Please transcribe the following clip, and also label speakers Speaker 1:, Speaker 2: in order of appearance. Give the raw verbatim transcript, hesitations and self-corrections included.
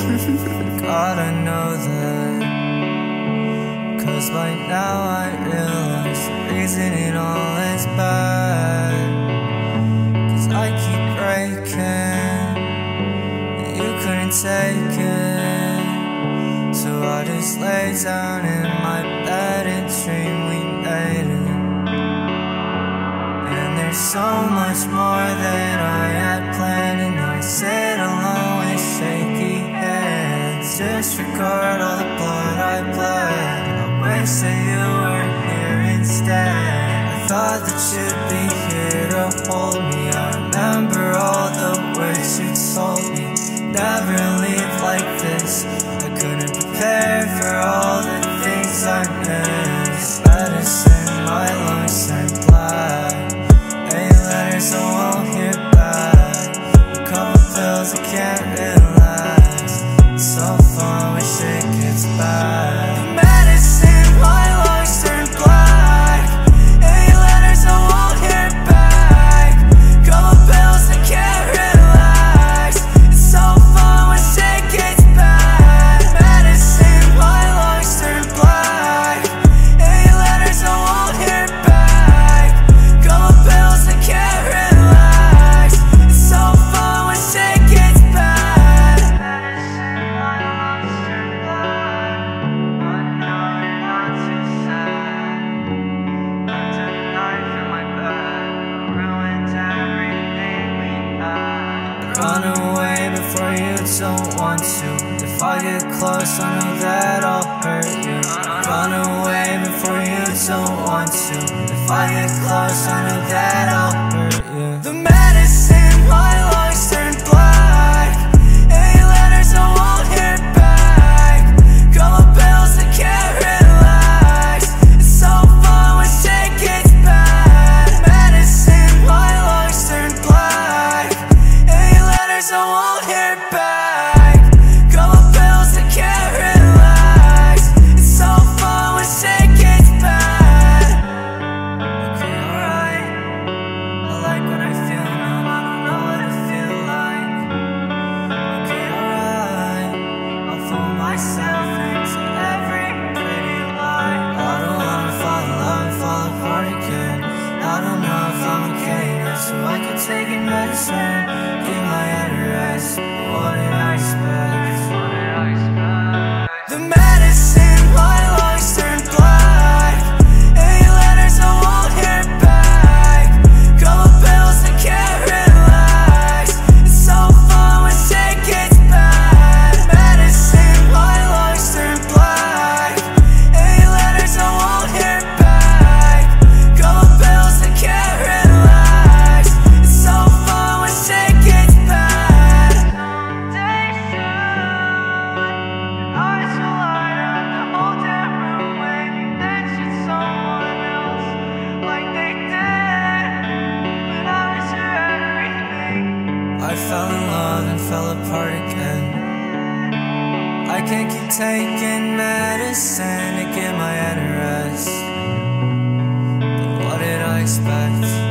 Speaker 1: God, I know that, 'cause by now I realize the reason it all is bad, 'cause I keep breaking, and you couldn't take it. So I just lay down in my bed and dream we made it. And there's so much more than I had planned, and I sit alone with shaky hands. Disregard all the blood I bled, and I wish that you were here instead. I thought that you'd be here to hold me. I remember all the words you told me. Never leave like this. I couldn't prepare for all the things I missed. Medicine, my lungs turn black. Eight letters I won't hear back. A couple pills I can't relax. It's so fun when shit gets bad. Medicine, my lungs turn black. Eight letters I won't hear back. Couple pills I can't relax. It's so fun when shit gets bad. Medicine, my lungs turn black. Eight letters I won't hear back. Couple pills I can't relax. It's so fun when shit gets bad. Medicine, my lungs turn black. I know you're not too sad. I took a knife in my bed, ruined everything we had. Run away before you don't want to. If I get close, I know that I'll hurt you. Run away before you don't want to. If I get close, I know that I'll hurt you. The medicine, my lungs turn black. Eight letters I won't hear back. Couple pills I can't relax. It's so fun when shit gets bad. Medicine, my lungs turn black. Eight letters I won't hear back. Couple pills I can't relax. It's so fun when shit gets bad. Okay, alright. I like what I feel now. I don't know what it feel like. Okay, alright. I'll fool myself into every pretty lie. I don't wanna fall in love and fall apart again. I don't know if I'm okay now, so I can take it medicine. Give my head a rest. What did I expect? What did I expect? The medicine, my lungs turn black. Eight letters I won't hear back. Couple pills I can't relax. It's so fun when shit gets bad. Medicine, my lungs turn black. Eight letters I won't hear back. Couple pills I can't relax. It's so fun when shit gets bad. Someday soon, your eyes will light up the whole damn room when you mention someone else, like they did when I was your everything. I fell in love and fell apart again. I can't keep taking medicine to get my head a rest. But what did I expect?